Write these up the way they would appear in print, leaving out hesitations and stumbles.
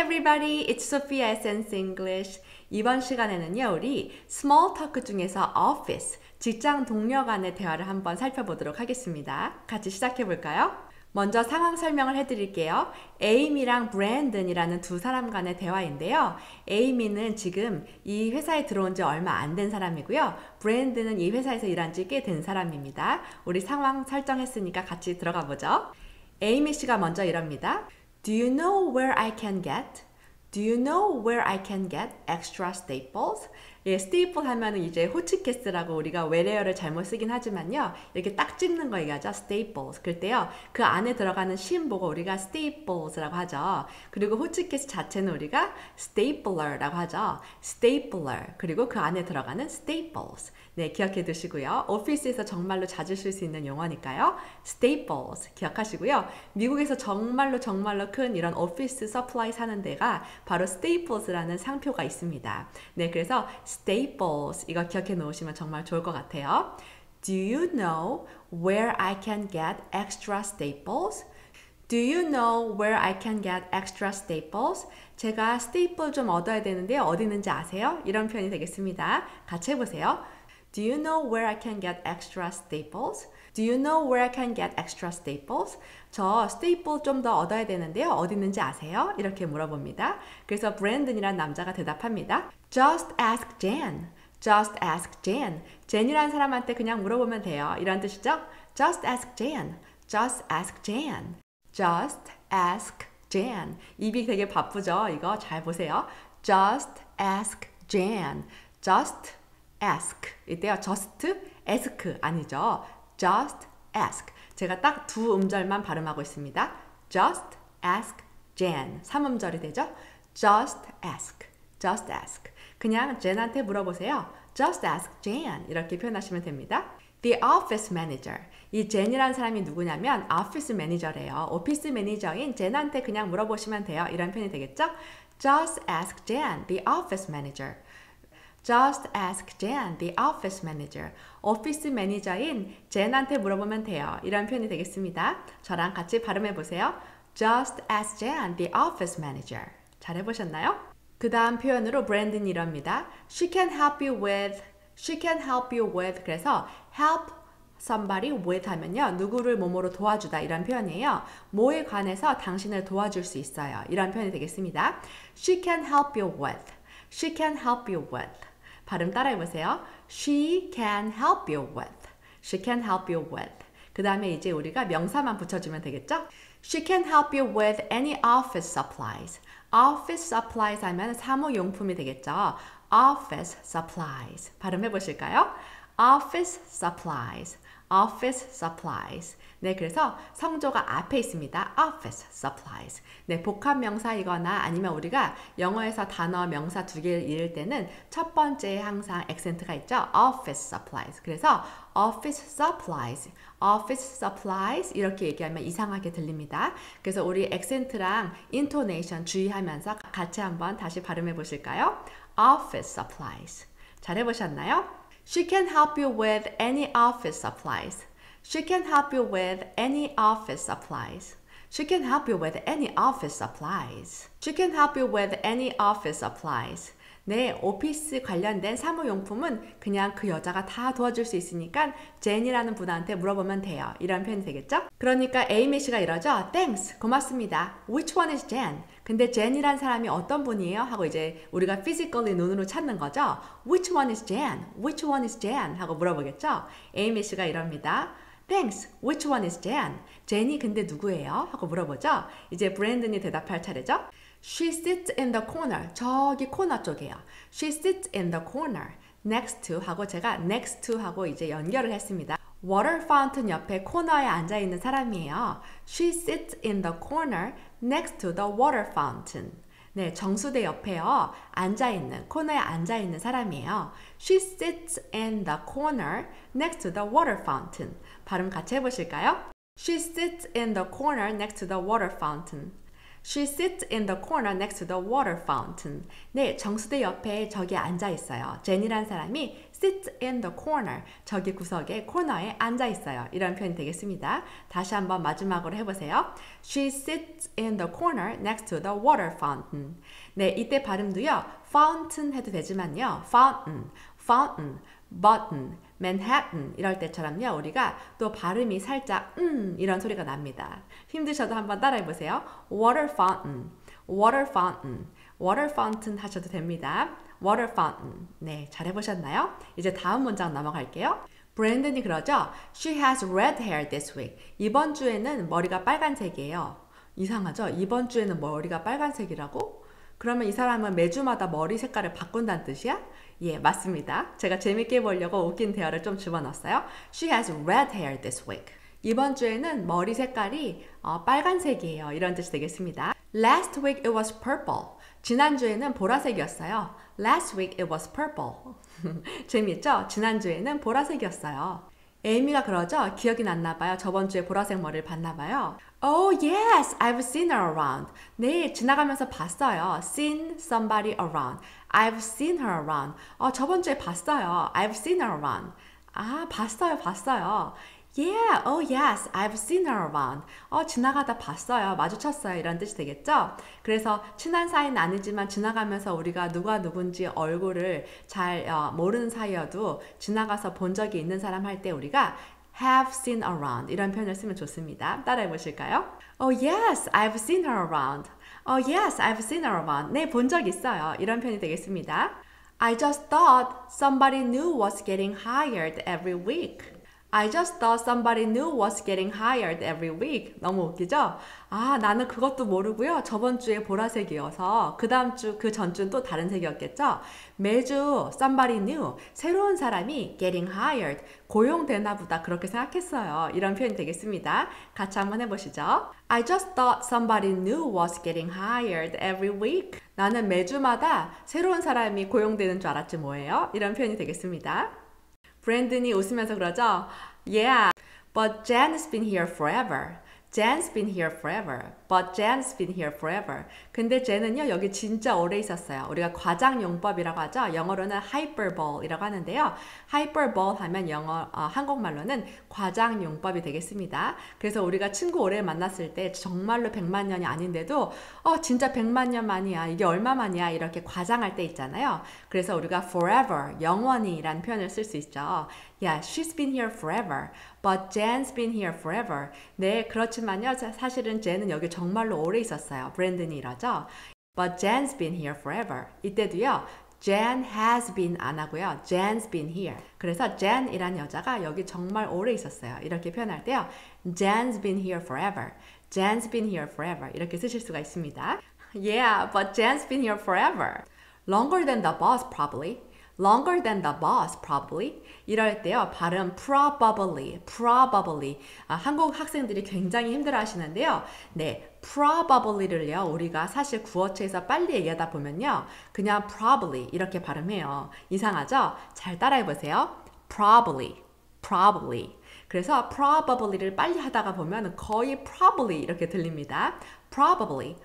everybody, it's Sophia Essence English. 이번 시간에는요, 우리 small talk 중에서 office, 직장 동료 간의 대화를 한번 살펴보도록 하겠습니다. 같이 시작해 볼까요? 먼저 상황 설명을 해드릴게요. 에이미랑 브랜든이라는 두 사람 간의 대화인데요. 에이미는 지금 이 회사에 들어온 지 얼마 안 된 사람이고요. 브랜든은 이 회사에서 일한 지 꽤 된 사람입니다. 우리 상황 설정했으니까 같이 들어가 보죠. 에이미 씨가 먼저 이럽니다. Do you know where I can get? Do you know where I can get extra staples? 예, staple 하면은 이제 호치키스라고 우리가 외래어를 잘못 쓰긴 하지만요. 이렇게 딱 찍는 거 얘기하죠. staples. 그럴 때요. 그 안에 들어가는 심 보고 우리가 staples라고 하죠. 그리고 호치키스 자체는 우리가 stapler라고 하죠. stapler. 그리고 그 안에 들어가는 staples. 네, 기억해 두시고요. 오피스에서 정말로 자주 쓸 수 있는 용어니까요. staples 기억하시고요. 미국에서 정말로 큰 이런 오피스 서플라이 사는 데가 바로 staples라는 상표가 있습니다. 네, 그래서 staples 이거 기억해 놓으시면 정말 좋을 것 같아요. Do you know where I can get extra staples? Do you know where I can get extra staples? 제가 staple 좀 얻어야 되는데 어디 있는지 아세요? 이런 표현이 되겠습니다. 같이 해보세요. Do you know where I can get extra staples? Do you know where I can get extra staples? 저 staple 좀 더 얻어야 되는데요. 어디 있는지 아세요? 이렇게 물어봅니다. 그래서 브랜든이란 남자가 대답합니다. Just ask Jan. Just ask Jan. Jan이라는 사람한테 그냥 물어보면 돼요. 이런 뜻이죠? Just ask Jan. Just ask Jan. Just ask Jan. 입이 되게 바쁘죠? 이거 잘 보세요. Just ask Jan. Just ask. 이때요. just ask 아니죠. just ask. 제가 딱 두 음절만 발음하고 있습니다. just ask Jan. 3음절이 되죠. just ask. just ask. 그냥 Jan한테 물어보세요. just ask Jan. 이렇게 표현하시면 됩니다. The office manager. 이 Jan이라는 사람이 누구냐면 office manager래요. 오피스 매니저인 Jan한테 그냥 물어보시면 돼요. 이런 표현이 되겠죠? Just ask Jan, the office manager. Just ask Jan, the office manager. 오피스 매니저인 Jan한테 물어보면 돼요. 이런 표현이 되겠습니다. 저랑 같이 발음해 보세요. Just ask Jan, the office manager. 잘 해보셨나요? 그 다음 표현으로 브랜든이 이럽니다. She can help you with. 그래서 help somebody with 하면요. 누구를 뭐뭐로 도와주다 이런 표현이에요. 뭐에 관해서 당신을 도와줄 수 있어요. 이런 표현이 되겠습니다. She can help you with. She can help you with. 발음 따라해보세요. She can help you with. She can help you with. 그 다음에 이제 우리가 명사만 붙여주면 되겠죠? She can help you with any office supplies. Office supplies 하면 사무용품이 되겠죠? Office supplies. 발음해 보실까요? Office supplies. Office supplies. 네, 그래서 성조가 앞에 있습니다. Office supplies. 네, 복합 명사이거나 아니면 우리가 영어에서 단어, 명사 두 개를 잃을 때는 첫 번째에 항상 액센트가 있죠. Office supplies. 그래서 Office supplies. Office supplies 이렇게 얘기하면 이상하게 들립니다. 그래서 우리 액센트랑 intonation 주의하면서 같이 한번 다시 발음해 보실까요? Office supplies. 잘 해보셨나요? She can help you with any office supplies. She can help you with any office supplies. She can help you with any office supplies. She can help you with any office supplies. 네, 오피스 관련된 사무용품은 그냥 그 여자가 다 도와줄 수 있으니까 제니라는 분한테 물어보면 돼요. 이런 표현이 되겠죠? 그러니까 에이미 씨가 이러죠. Thanks, 고맙습니다. Which one is Jen? 근데 제니란 사람이 어떤 분이에요? 하고 이제 우리가 physically 눈으로 찾는 거죠. Which one is Jen? Which one is Jen? 하고 물어보겠죠? 에이미 씨가 이럽니다. Thanks, which one is Jen? 제니 근데 누구예요? 하고 물어보죠. 이제 브랜든이 대답할 차례죠. She sits in the corner. 저기 코너 쪽이에요. She sits in the corner. Next to 하고 제가 next to 하고 이제 연결을 했습니다. Water fountain 옆에 코너에 앉아 있는 사람이에요. She sits in the corner next to the water fountain. 네, 정수대 옆에요. 앉아있는, 코너에 앉아있는 사람이에요. She sits in the corner next to the water fountain. 발음 같이 해보실까요? She sits in the corner next to the water fountain. She sits in the corner next to the water fountain. 네, 정수대 옆에 저기 앉아 있어요. 제니란 사람이 sits in the corner, 저기 구석에 코너에 앉아 있어요. 이런 표현이 되겠습니다. 다시 한번 마지막으로 해보세요. She sits in the corner next to the water fountain. 네, 이때 발음도요. fountain 해도 되지만요. fountain, fountain, button, Manhattan 이럴 때처럼요. 우리가 또 발음이 살짝 이런 소리가 납니다. 힘드셔도 한번 따라해보세요. Water fountain, water fountain, water fountain 하셔도 됩니다. Water fountain. 네, 잘해보셨나요? 이제 다음 문장 넘어갈게요. 브랜든이 그러죠. She has red hair this week. 이번 주에는 머리가 빨간색이에요. 이상하죠? 이번 주에는 머리가 빨간색이라고? 그러면 이 사람은 매주마다 머리 색깔을 바꾼다는 뜻이야? 예, 맞습니다. 제가 재밌게 해보려고 웃긴 대화를 좀 집어넣었어요. She has red hair this week. 이번 주에는 머리 색깔이 빨간색이에요. 이런 뜻이 되겠습니다. Last week it was purple. 지난주에는 보라색이었어요. Last week it was purple. 재미있죠? 지난주에는 보라색이었어요. 에이미가 그러죠? 기억이 났나 봐요. 저번 주에 보라색 머리를 봤나 봐요. Oh yes, I've seen her around. 네, 지나가면서 봤어요. Seen somebody around. I've seen her around. 저번 주에 봤어요. I've seen her around. 아, 봤어요. Yeah, oh yes, I've seen her around. 지나가다 봤어요. 마주쳤어요. 이런 뜻이 되겠죠? 그래서 친한 사이는 아니지만 지나가면서 우리가 누가 누군지 얼굴을 잘 모르는 사이여도 지나가서 본 적이 있는 사람 할 때 우리가 have seen around 이런 표현을 쓰면 좋습니다. 따라해 보실까요? Oh yes, I've seen her around. Oh yes, I've seen her around. 네, 본 적 있어요. 이런 표현이 되겠습니다. I just thought somebody new was getting hired every week. I just thought somebody new was getting hired every week. 너무 웃기죠? 아, 나는 그것도 모르고요. 저번 주에 보라색이어서 그 다음 주, 그 전주는 또 다른 색이었겠죠? 매주 somebody new, 새로운 사람이 getting hired, 고용되나 보다 그렇게 생각했어요. 이런 표현이 되겠습니다. 같이 한번 해보시죠. I just thought somebody new was getting hired every week. 나는 매주마다 새로운 사람이 고용되는 줄 알았지 뭐예요? 이런 표현이 되겠습니다. 브랜든이 웃으면서 그러죠. Yeah, but Jan's been here forever. Jan's been here forever. But Jan's been here forever. 근데 젠은요, 여기 진짜 오래 있었어요. 우리가 과장용법이라고 하죠. 영어로는 hyperbole이라고 하는데요. hyperbole 하면 한국말로는 과장용법이 되겠습니다. 그래서 우리가 친구 오래 만났을 때 정말로 100만 년이 아닌데도 진짜 100만 년 만이야. 이게 얼마 만이야. 이렇게 과장할 때 있잖아요. 그래서 우리가 forever, 영원히 라는 표현을 쓸 수 있죠. Yeah, she's been here forever. But Jan's been here forever. 네, 그렇지만요. 사실은 젠은 여기 정말로 오래 있었어요. 브랜든이 이러죠. But Jan's been here forever. 이때도요. Jan has been 안 하고요. Jan's been here. 그래서 Jan이라는 여자가 여기 정말 오래 있었어요. 이렇게 표현할 때요. Jan's been here forever. Jan's been here forever. 이렇게 쓰실 수가 있습니다. Yeah, but Jan's been here forever. Longer than the boss, probably. Longer than the boss, probably. 이럴 때요, 발음 probably. 한국 학생들이 굉장히 힘들어 하시는데요. 네, probably를요, 우리가 사실 구어체에서 빨리 얘기하다 보면요, 그냥 probably 이렇게 발음해요. 이상하죠? 잘 따라해 보세요. probably. 그래서 probably를 빨리 하다가 보면 거의 probably 이렇게 들립니다. probably.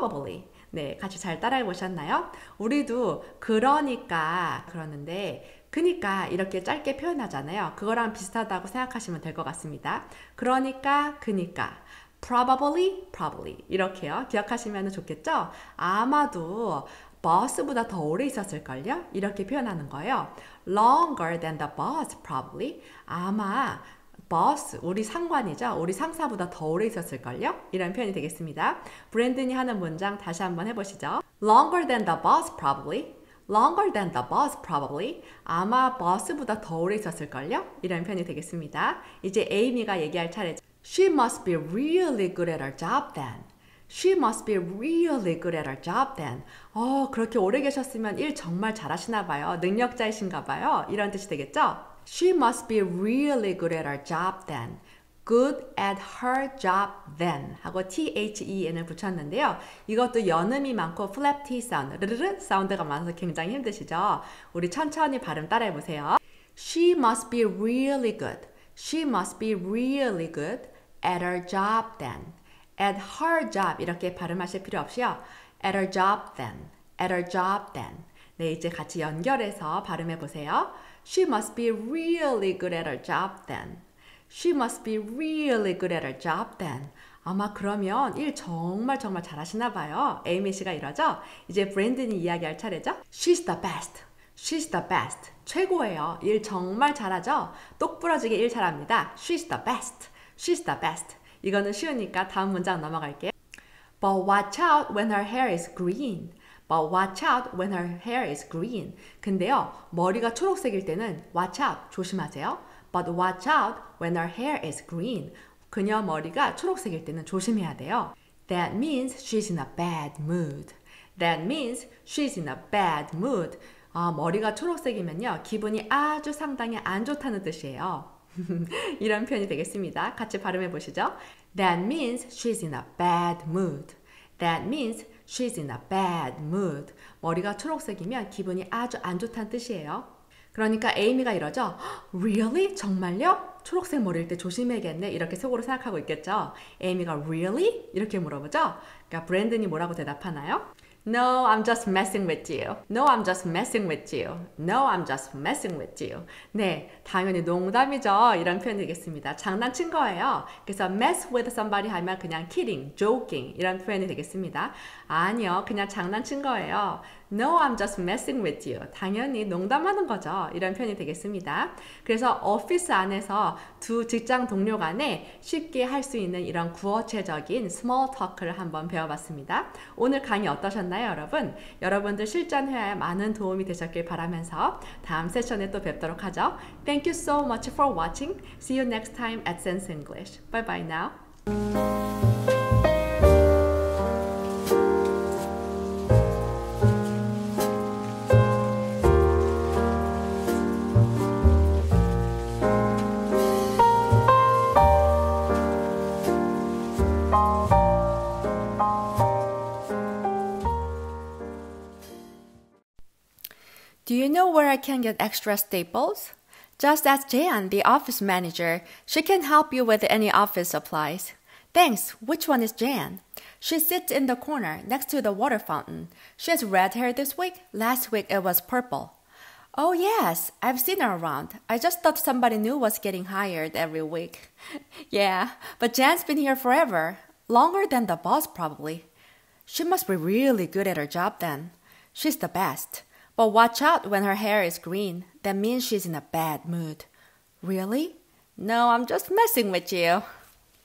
네, 같이 잘 따라해 보셨나요? 우리도 그러니까 그러는데 그니까 이렇게 짧게 표현하잖아요. 그거랑 비슷하다고 생각하시면 될 것 같습니다. 그러니까 probably 이렇게요. 기억하시면 좋겠죠? 아마도 boss보다 더 오래 있었을걸요? 이렇게 표현하는 거예요. Longer than the boss, probably. 아마 boss, 우리 상관이죠. 우리 상사보다 더 오래 있었을걸요? 이런 표현이 되겠습니다. 브랜든이 하는 문장 다시 한번 해보시죠. Longer than the boss, probably. Longer than the boss, probably. 아마 boss보다 더 오래 있었을걸요? 이런 표현이 되겠습니다. 이제 에이미가 얘기할 차례죠. She must be really good at her job then. She must be really good at her job then. 그렇게 오래 계셨으면 일 정말 잘하시나 봐요. 능력자이신가 봐요. 이런 뜻이 되겠죠? She must be really good at her job then. Good at her job then 하고 THEN을 붙였는데요. 이것도 연음이 많고 flap T 사운드, 르르르 사운드가 많아서 굉장히 힘드시죠? 우리 천천히 발음 따라해보세요. She must be really good. She must be really good at her job then. at her job 이렇게 발음하실 필요 없이요. at her job then, at her job then. 네, 이제 같이 연결해서 발음해 보세요. She must be really good at her job then. She must be really good at her job then. 아마 그러면 일 정말 잘하시나 봐요. 에이미 씨가 이러죠? 이제 브랜든이 이야기할 차례죠? She's the best. She's the best. 최고예요. 일 정말 잘하죠? 똑 부러지게 일 잘합니다. She's the best. She's the best. 이거는 쉬우니까 다음 문장 넘어갈게요. But watch out when her hair is green. But watch out when her hair is green. 근데요, 머리가 초록색일 때는 watch out, 조심하세요. But watch out when her hair is green. 그녀 머리가 초록색일 때는 조심해야 돼요. That means she's in a bad mood. That means she's in a bad mood. 머리가 초록색이면요, 기분이 아주 상당히 안 좋다는 뜻이에요. 이런 표현이 되겠습니다. 같이 발음해 보시죠. That means she's in a bad mood. That means she's in a bad mood. 머리가 초록색이면 기분이 아주 안 좋다는 뜻이에요. 그러니까 에이미가 이러죠. Really? 정말요? 초록색 머리일 때 조심해야겠네. 이렇게 속으로 생각하고 있겠죠. 에이미가 Really? 이렇게 물어보죠. 그러니까 브랜든이 뭐라고 대답하나요? No, I'm just messing with you. No, I'm just messing with you. No, I'm just messing with you. 네, 당연히 농담이죠. 이런 표현이 되겠습니다. 장난친 거예요. 그래서 mess with somebody 하면 그냥 kidding, joking 이런 표현이 되겠습니다. 아니요, 그냥 장난친 거예요. No, I'm just messing with you. 당연히 농담하는 거죠. 이런 표현이 되겠습니다. 그래서 오피스 안에서 두 직장 동료 간에 쉽게 할 수 있는 이런 구어체적인 small talk를 한번 배워봤습니다. 오늘 강의 어떠셨나요, 여러분? 여러분들 실전회화에 많은 도움이 되셨길 바라면서 다음 세션에 또 뵙도록 하죠. Thank you so much for watching. See you next time at Sense English. Bye bye now. Do you know where I can get extra staples? Just ask Jan, the office manager. She can help you with any office supplies. Thanks. Which one is Jan? She sits in the corner next to the water fountain. She has red hair this week. Last week it was purple. Oh yes, I've seen her around. I just thought somebody new was getting hired every week. Yeah, but Jan's been here forever. Longer than the boss probably. She must be really good at her job then. She's the best. But watch out when her hair is green. That means she's in a bad mood. Really? No, I'm just messing with you.